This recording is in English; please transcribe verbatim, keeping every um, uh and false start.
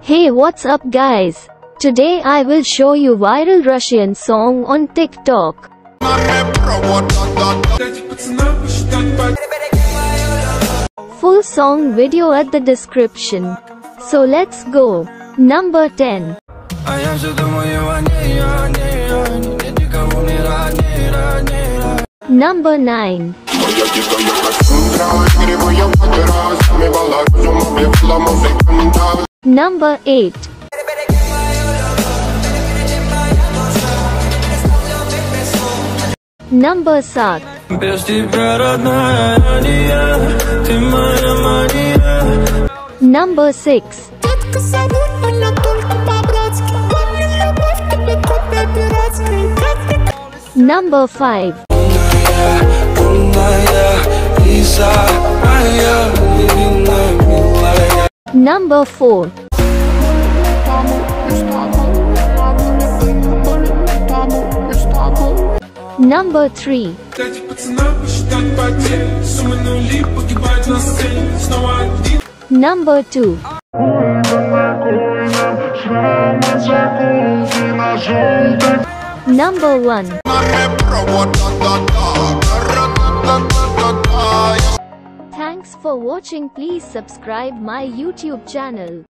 Hey, what's up guys? Today I will show you viral Russian song on TikTok. Full song video at the description. So let's go. Number ten. Number nine. Number eight. Number seven. Number six. Number five. Number four. Number three. Number two. Number one. Thanks for watching. Please subscribe my YouTube channel.